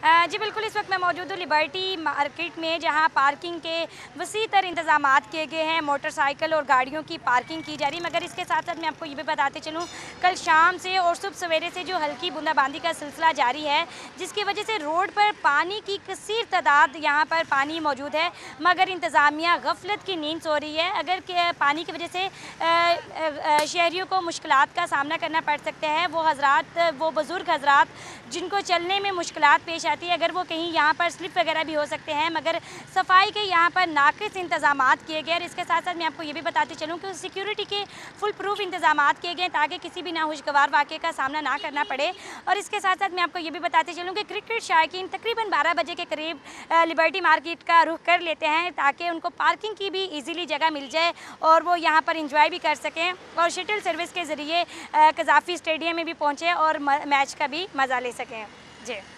जी बिल्कुल, इस वक्त मैं मौजूद हूँ लिबर्टी मार्केट में, जहाँ पार्किंग के वसी तर इंतज़ामात किए गए हैं। मोटरसाइकिल और गाड़ियों की पार्किंग की जा रही है, मगर इसके साथ साथ मैं आपको ये भी बताते चलूँ, कल शाम से और सुबह सवेरे से जो हल्की बूंदाबांदी का सिलसिला जारी है, जिसकी वजह से रोड पर पानी की कसीर तादाद यहाँ पर पानी मौजूद है, मगर इंतज़ामिया गफलत की नींद सो रही है। अगर पानी की वजह से शहरियों को मुश्किलात का सामना करना पड़ सकता है, वो बुज़ुर्ग हजरात जिनको चलने में मुश्किलात पेश आती है, अगर वो कहीं यहाँ पर स्लिप वगैरह भी हो सकते हैं, मगर सफाई के यहाँ पर नाक़िस इंतज़ामात किए गए। और इसके साथ साथ मैं आपको ये भी बताते चलूँ कि सिक्योरिटी के फुल प्रूफ इंतज़ामात किए गए ताकि किसी भी नाखुशगवार वाक़े का सामना ना करना पड़े। और इसके साथ साथ मैं आपको ये भी बताते चलूँ कि क्रिकेट शायकीन तकरीबन 12 बजे के करीब लिबर्टी मार्केट का रुख कर लेते हैं, ताकि उनको पार्किंग की भी ईज़िली जगह मिल जाए और वो यहाँ पर इंजॉय भी कर सकें और शटल सर्विस के ज़रिए कज़ाफ़ी स्टेडियम में भी पहुँचें और मैच का भी मज़ा ले सकें। जी।